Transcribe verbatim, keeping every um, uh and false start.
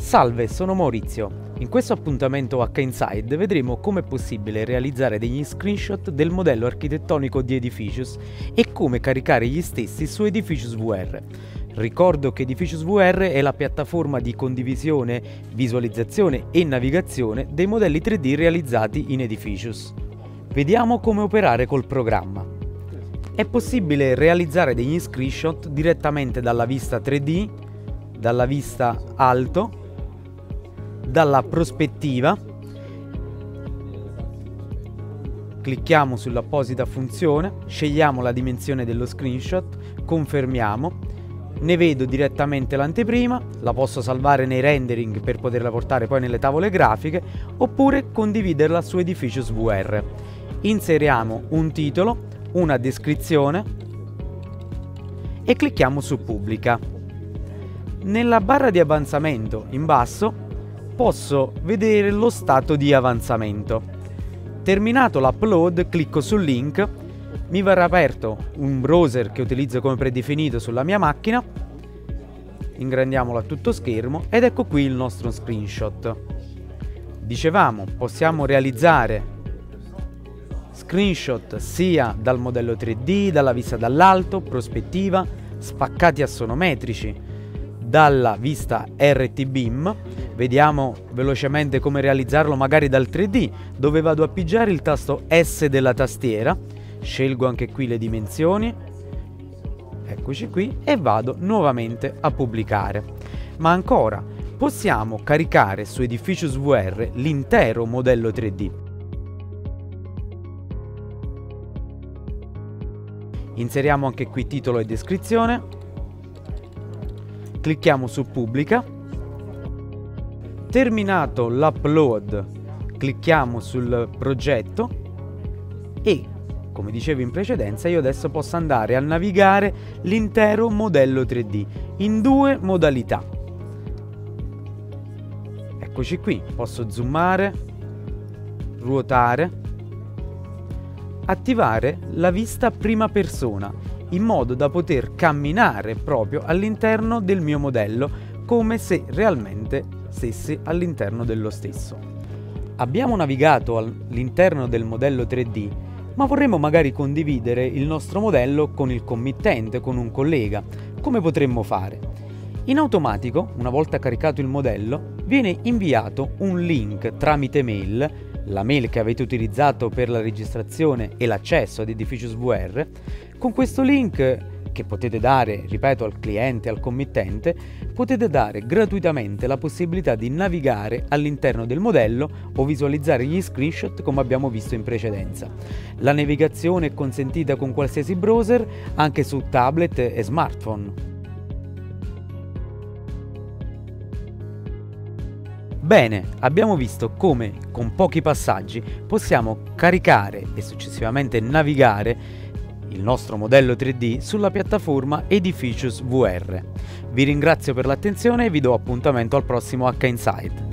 Salve, sono Maurizio. In questo appuntamento H Inside vedremo come è possibile realizzare degli screenshot del modello architettonico di Edificius e come caricare gli stessi su Edificius V R. Ricordo che Edificius V R è la piattaforma di condivisione, visualizzazione e navigazione dei modelli tre D realizzati in Edificius. Vediamo come operare col programma. È possibile realizzare degli screenshot direttamente dalla vista tre D, dalla vista alto, dalla prospettiva. Clicchiamo sull'apposita funzione, scegliamo la dimensione dello screenshot, confermiamo, ne vedo direttamente l'anteprima, la posso salvare nei rendering per poterla portare poi nelle tavole grafiche oppure condividerla su Edificius V R. Inseriamo un titolo, una descrizione e clicchiamo su pubblica. Nella barra di avanzamento in basso posso vedere lo stato di avanzamento. Terminato l'upload, clicco sul link, mi verrà aperto un browser che utilizzo come predefinito sulla mia macchina, ingrandiamolo a tutto schermo ed ecco qui il nostro screenshot. Dicevamo, possiamo realizzare screenshot sia dal modello tre D, dalla vista dall'alto, prospettiva, spaccati assonometrici, dalla vista R T Beam. Vediamo velocemente come realizzarlo magari dal tre D, dove vado a pigiare il tasto S della tastiera, scelgo anche qui le dimensioni, eccoci qui, e vado nuovamente a pubblicare. Ma ancora, possiamo caricare su Edificius V R l'intero modello tre D. Inseriamo anche qui titolo e descrizione, clicchiamo su pubblica. Terminato l'upload, clicchiamo sul progetto e, come dicevo in precedenza, io adesso posso andare a navigare l'intero modello tre D in due modalità. Eccoci qui, posso zoomare, ruotare, attivare la vista prima persona in modo da poter camminare proprio all'interno del mio modello come se realmente stessi all'interno dello stesso. Abbiamo navigato all'interno del modello tre D, ma vorremmo magari condividere il nostro modello con il committente, con un collega. Come potremmo fare? In automatico, una volta caricato il modello, viene inviato un link tramite mail, la mail che avete utilizzato per la registrazione e l'accesso ad Edificius V R. Con questo link, che potete dare, ripeto, al cliente, al committente, potete dare gratuitamente la possibilità di navigare all'interno del modello o visualizzare gli screenshot come abbiamo visto in precedenza. La navigazione è consentita con qualsiasi browser, anche su tablet e smartphone. Bene, abbiamo visto come con pochi passaggi possiamo caricare e successivamente navigare il nostro modello tre D sulla piattaforma Edificius V R. Vi ringrazio per l'attenzione e vi do appuntamento al prossimo H Inside.